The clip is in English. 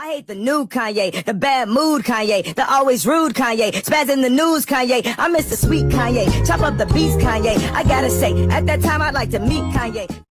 I hate the new Kanye, the bad mood Kanye, the always rude Kanye, spaz in the news Kanye. I miss the sweet Kanye, chop up the beats Kanye. I gotta say, at that time I'd like to meet Kanye.